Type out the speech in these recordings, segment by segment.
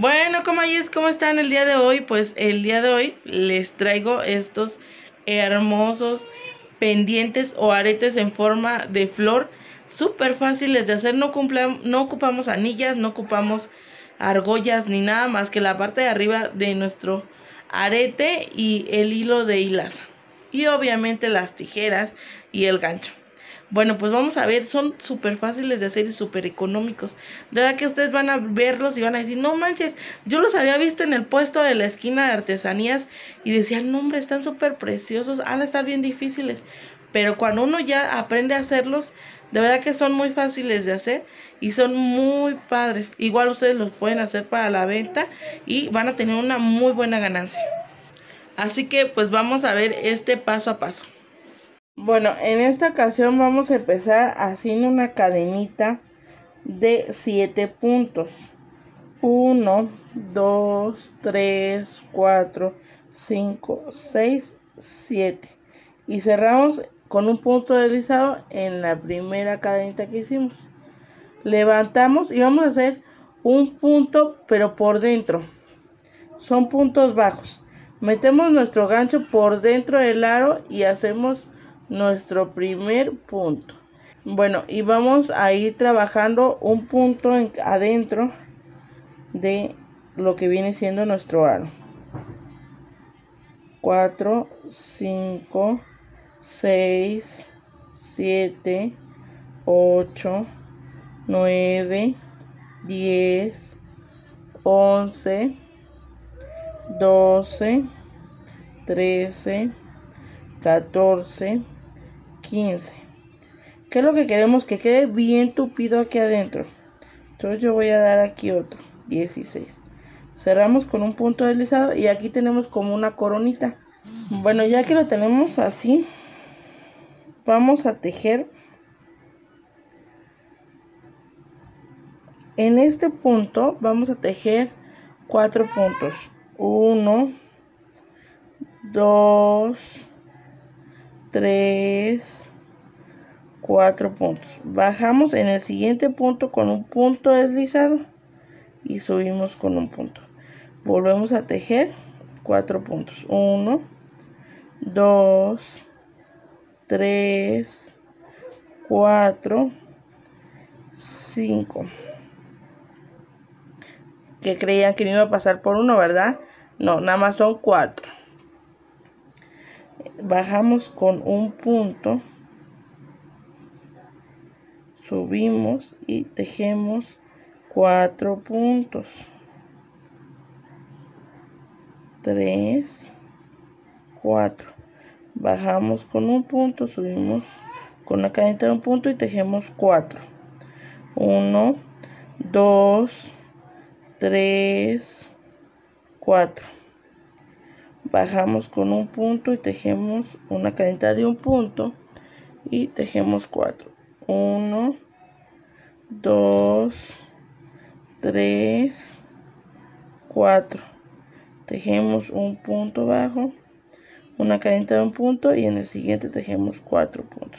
Bueno, ¿cómo están el día de hoy? Pues el día de hoy les traigo estos hermosos pendientes o aretes en forma de flor, súper fáciles de hacer. No ocupamos anillas, no ocupamos argollas ni nada más que la parte de arriba de nuestro arete y el hilo de hilaza. Y obviamente las tijeras y el gancho. Bueno, pues vamos a ver, son súper fáciles de hacer y súper económicos. De verdad que ustedes van a verlos y van a decir, no manches, yo los había visto en el puesto de la esquina de artesanías y decían, no hombre, están súper preciosos, han de estar bien difíciles. Pero cuando uno ya aprende a hacerlos, de verdad que son muy fáciles de hacer y son muy padres. Igual ustedes los pueden hacer para la venta y van a tener una muy buena ganancia. Así que pues vamos a ver este paso a paso. Bueno, en esta ocasión vamos a empezar haciendo una cadenita de 7 puntos. 1, 2, 3, 4, 5, 6, 7. Y cerramos con un punto deslizado en la primera cadenita que hicimos. Levantamos y vamos a hacer un punto, pero por dentro. Son puntos bajos. Metemos nuestro gancho por dentro del aro y hacemos nuestro primer punto. Bueno, y vamos a ir trabajando un punto adentro de lo que viene siendo nuestro aro. 4, 5, 6, 7, 8, 9, 10, 11, 12, 13, 14, 15. ¿Qué es lo que queremos? Que quede bien tupido aquí adentro. Entonces yo voy a dar aquí otro, 16. Cerramos con un punto deslizado y aquí tenemos como una coronita. Bueno, ya que lo tenemos así, vamos a tejer. En este punto vamos a tejer 4 puntos. 1, 2, 3, 4 puntos. Bajamos en el siguiente punto con un punto deslizado y subimos con un punto. Volvemos a tejer 4 puntos. 1, 2, 3, 4, 5. Que creían que me iba a pasar por uno, ¿verdad? No, nada más son 4. Bajamos con un punto, subimos y tejemos 4 puntos. 3, 4. Bajamos con un punto, subimos con una cadenita de un punto y tejemos 4. 1, 2, 3, 4. Bajamos con un punto y tejemos una cadenita de un punto y tejemos 4. 1, 2, 3, 4. Tejemos un punto bajo, una cadenita de un punto y en el siguiente tejemos 4 puntos.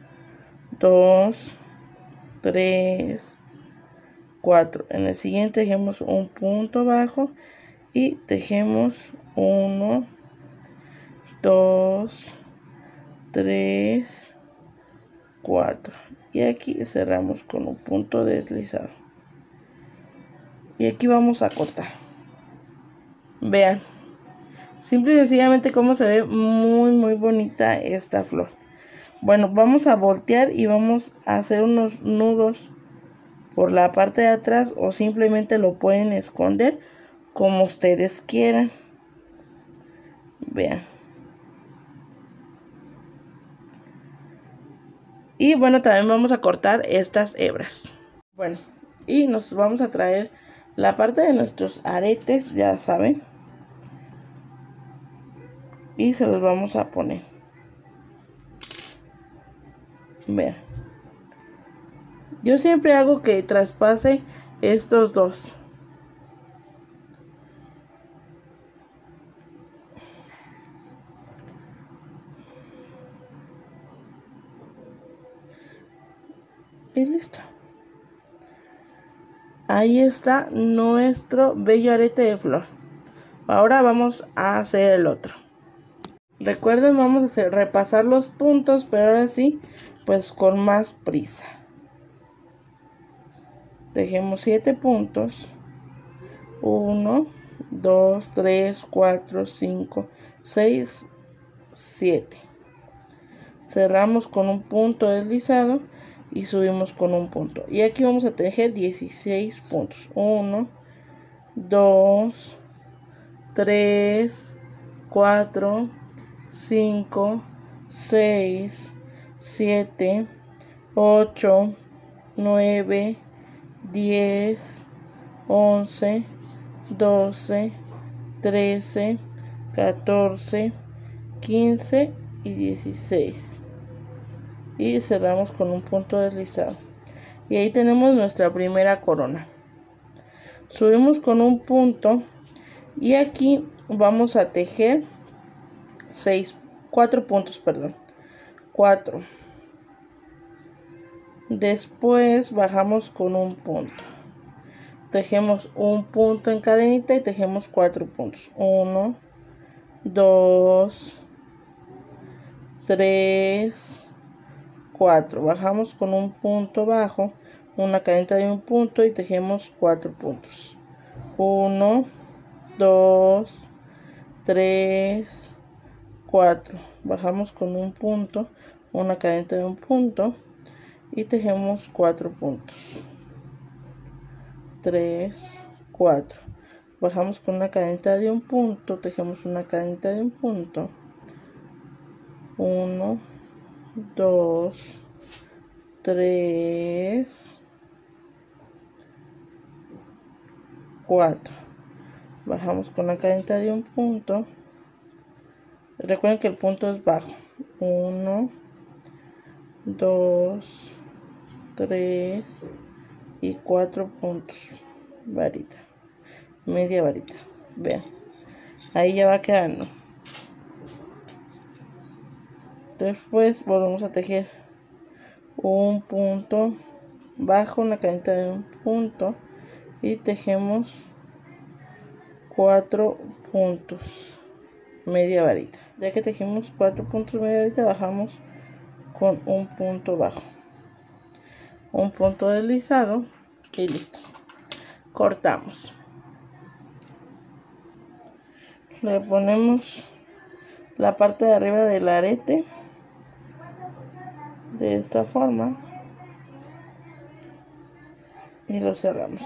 2, 3, 4. En el siguiente tejemos un punto bajo y tejemos 1, 2, 3, 4. Y aquí cerramos con un punto deslizado. Y aquí vamos a cortar. Vean, simple y sencillamente cómo se ve muy bonita esta flor. Bueno, vamos a voltear y vamos a hacer unos nudos por la parte de atrás o simplemente lo pueden esconder como ustedes quieran. Vean. Y bueno, también vamos a cortar estas hebras. Bueno, y nos vamos a traer la parte de nuestros aretes, ya saben. Y se los vamos a poner. Vean. Yo siempre hago que traspase estos dos. Y listo. Ahí está nuestro bello arete de flor. Ahora vamos a hacer el otro. Recuerden, vamos a repasar los puntos, pero ahora sí, pues con más prisa. Tejemos 7 puntos. 1, 2, 3, 4, 5, 6, 7. Cerramos con un punto deslizado y subimos con un punto. Y aquí vamos a tejer 16 puntos. 1, 2, 3, 4, 5, 6, 7, 8, 9, 10, 11, 12, 13, 14, 15 y 16. Y cerramos con un punto deslizado. Y ahí tenemos nuestra primera corona. Subimos con un punto y aquí vamos a tejer 4 puntos, perdón. 4. Después bajamos con un punto. Tejemos un punto en cadenita y tejemos 4 puntos. 1, 2, 3, 4. Bajamos con un punto bajo, una cadenita de un punto y tejemos 4 puntos. 1, 2, 3, 4. Bajamos con un punto, una cadenita de un punto y tejemos 4 puntos. 3, 4. Bajamos con una cadenita de un punto, tejemos una cadenita de un punto. 1, 2, 3, 4. Bajamos con una cadenita de un punto. Recuerden que el punto es bajo. 1, 2, 3 y 4 puntos. Varita, media varita. Vean, ahí ya va quedando. Después volvemos a tejer un punto bajo, una cadenita de un punto y tejemos 4 puntos, media varita. Ya que tejimos 4 puntos, media varita, bajamos con un punto bajo, un punto deslizado y listo. Cortamos. Le ponemos la parte de arriba del arete de esta forma y lo cerramos.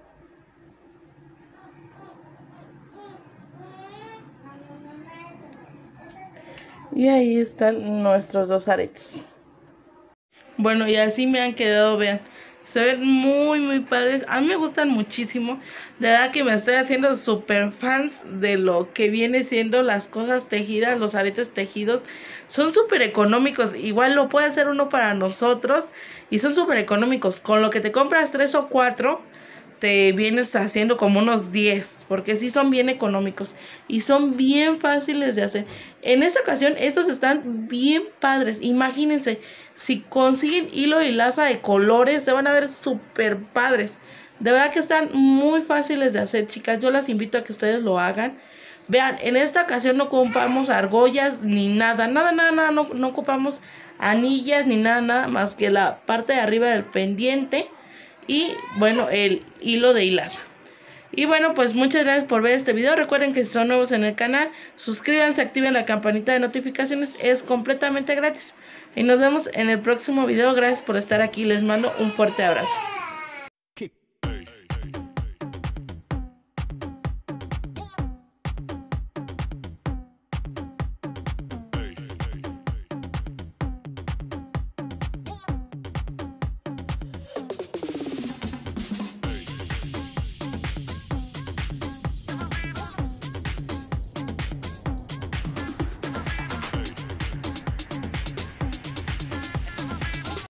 Y ahí están nuestros 2 aretes. Bueno, y así me han quedado, vean. Se ven muy padres. A mí me gustan muchísimo. De verdad que me estoy haciendo súper fans de lo que viene siendo las cosas tejidas, los aretes tejidos. Son súper económicos. Igual lo puede hacer uno para nosotros. Y son súper económicos. Con lo que te compras 3 o 4, te vienes haciendo como unos 10. Porque sí son bien económicos. Y son bien fáciles de hacer. En esta ocasión estos están bien padres. Imagínense. Si consiguen hilo y laza de colores, se van a ver súper padres. De verdad que están muy fáciles de hacer, chicas. Yo las invito a que ustedes lo hagan. Vean, en esta ocasión no ocupamos argollas ni nada. Nada, no ocupamos anillas ni nada más que la parte de arriba del pendiente. Y bueno, el hilo de hilaza. Y bueno, pues muchas gracias por ver este video. Recuerden que si son nuevos en el canal, suscríbanse, activen la campanita de notificaciones. Es completamente gratis. Y nos vemos en el próximo video. Gracias por estar aquí. Les mando un fuerte abrazo.